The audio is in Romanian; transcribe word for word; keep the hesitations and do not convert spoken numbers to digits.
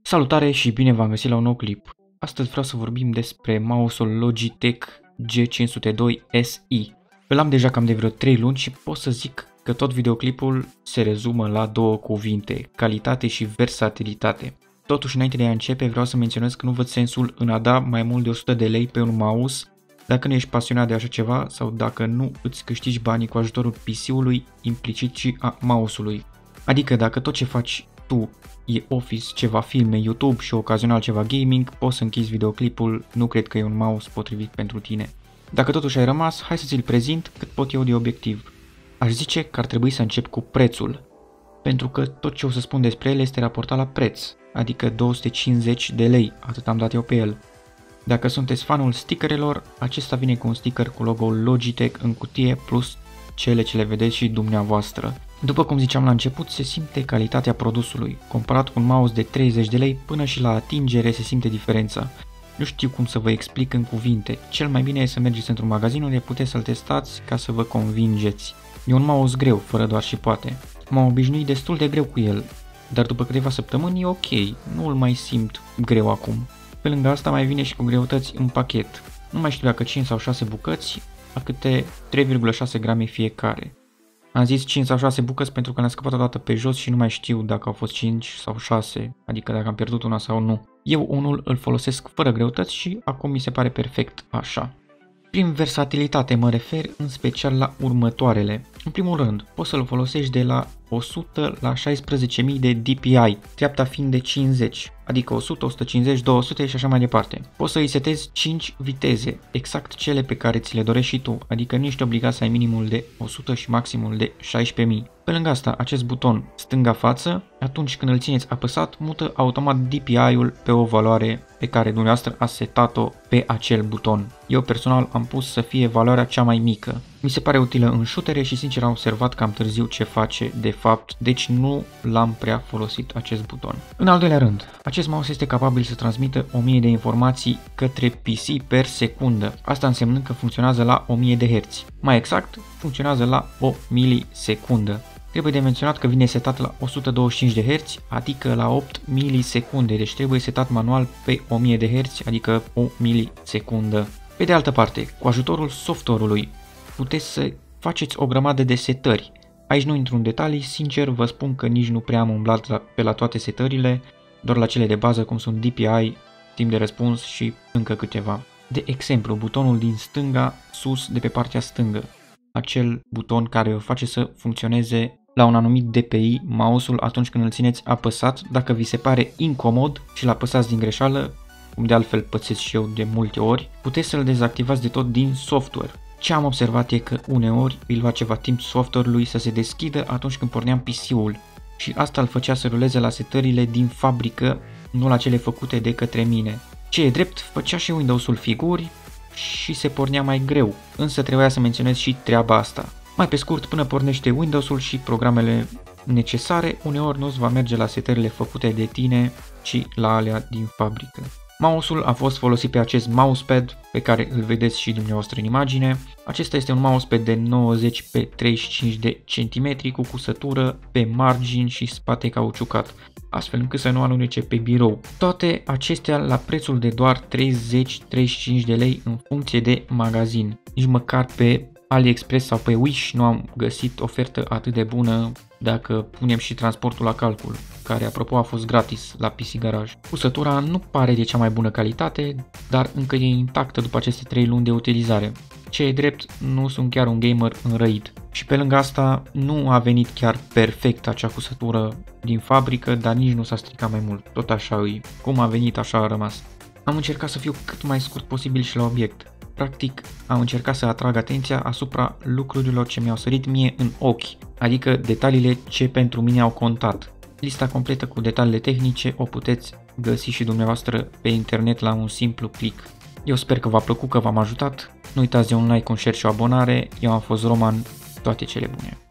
Salutare și bine v-am găsit la un nou clip. Astăzi vreau să vorbim despre mouse-ul Logitech G cinci sute doi S I. Îl am deja cam de vreo trei luni și pot să zic că tot videoclipul se rezumă la două cuvinte, calitate și versatilitate. Totuși, înainte de a începe, vreau să menționez că nu văd sensul în a da mai mult de o sută de lei pe un mouse dacă nu ești pasionat de așa ceva sau dacă nu îți câștigi banii cu ajutorul P C-ului, implicit și a mouse-ului. Adică dacă tot ce faci tu e Office, ceva filme, YouTube și ocazional ceva gaming, poți să închizi videoclipul, nu cred că e un mouse potrivit pentru tine. Dacă totuși ai rămas, hai să ți-l prezint cât pot eu de obiectiv. Aș zice că ar trebui să încep cu prețul, pentru că tot ce o să spun despre el este raportat la preț, adică două sute cincizeci de lei, atât am dat eu pe el. Dacă sunteți fanul stickerelor, acesta vine cu un sticker cu logo-ul Logitech în cutie plus cele ce le vedeți și dumneavoastră. După cum ziceam la început, se simte calitatea produsului. Comparat cu un mouse de treizeci de lei, până și la atingere se simte diferența. Nu știu cum să vă explic în cuvinte. Cel mai bine e să mergeți într-un magazin unde puteți să-l testați ca să vă convingeți. E un mouse greu, fără doar și poate. M-am obișnuit destul de greu cu el, dar după câteva săptămâni e ok, nu îl mai simt greu acum. Pe lângă asta mai vine și cu greutăți în pachet. Nu mai știu dacă cinci sau șase bucăți, a câte trei virgulă șase grame fiecare. Am zis cinci sau șase bucăți pentru că le-am scăpat odată pe jos și nu mai știu dacă au fost cinci sau șase, adică dacă am pierdut una sau nu. Eu unul îl folosesc fără greutăți și acum mi se pare perfect așa. Prin versatilitate mă refer în special la următoarele. În primul rând, poți să-l folosești de la o sută la șaisprezece mii de D P I, treapta fiind de cincizeci, adică o sută, o sută cincizeci, două sute și așa mai departe. Poți să îi setezi cinci viteze, exact cele pe care ți le dorești și tu, adică nu ești obligat să ai minimul de o sută și maximul de șaisprezece mii. Pe lângă asta, acest buton stânga față, atunci când îl țineți apăsat, mută automat D P I-ul pe o valoare pe care dumneavoastră a setat-o pe acel buton. Eu personal am pus să fie valoarea cea mai mică. Mi se pare utilă în shootere și sincer am observat cam târziu ce face de fapt, deci nu l-am prea folosit acest buton. În al doilea rând, acest mouse este capabil să transmită o mie de informații către P C per secundă, asta însemnând că funcționează la o mie de herți. Mai exact, funcționează la o milisecundă. Trebuie de menționat că vine setat la o sută douăzeci și cinci de herți, adică la opt milisecunde, deci trebuie setat manual pe o mie de herți, adică o milisecundă. Pe de altă parte, cu ajutorul software-ului, puteți să faceți o grămadă de setări. Aici nu intru în detalii, sincer vă spun că nici nu prea am umblat la, pe la toate setările, doar la cele de bază cum sunt D P I, timp de răspuns și încă câteva. De exemplu, butonul din stânga sus de pe partea stângă, acel buton care o face să funcționeze la un anumit D P I mouse-ul atunci când îl țineți apăsat, dacă vi se pare incomod și îl apăsați din greșeală, cum de altfel pățesc și eu de multe ori, puteți să-l dezactivați de tot din software. Ce am observat e că uneori îi lua ceva timp software-ului să se deschidă atunci când porneam P C-ul și asta îl făcea să ruleze la setările din fabrică, nu la cele făcute de către mine. Ce e drept, făcea și Windows-ul figuri și se pornea mai greu, însă trebuia să menționez și treaba asta. Mai pe scurt, până pornește Windows-ul și programele necesare, uneori nu-ți va merge la setările făcute de tine, ci la alea din fabrică. Mouse-ul a fost folosit pe acest mousepad pe care îl vedeți și dumneavoastră în imagine. Acesta este un mousepad de nouăzeci pe treizeci și cinci de centimetri cu cusătură pe margini și spate cauciucat, astfel încât să nu alunece pe birou. Toate acestea la prețul de doar treizeci - treizeci și cinci de lei în funcție de magazin. Nici măcar pe AliExpress sau pe Wish nu am găsit ofertă atât de bună dacă punem și transportul la calcul, care apropo a fost gratis la P C Garage. Cusătura nu pare de cea mai bună calitate, dar încă e intactă după aceste trei luni de utilizare. Ce e drept, nu sunt chiar un gamer înrăit. Și pe lângă asta nu a venit chiar perfect acea cusătură din fabrică, dar nici nu s-a stricat mai mult. Tot așa îi, cum a venit așa a rămas. Am încercat să fiu cât mai scurt posibil și la obiect. Practic, am încercat să atrag atenția asupra lucrurilor ce mi-au sărit mie în ochi, adică detaliile ce pentru mine au contat. Lista completă cu detaliile tehnice o puteți găsi și dumneavoastră pe internet la un simplu click. Eu sper că v-a plăcut, că v-am ajutat. Nu uitați de un like, un share și o abonare. Eu am fost Roman, toate cele bune.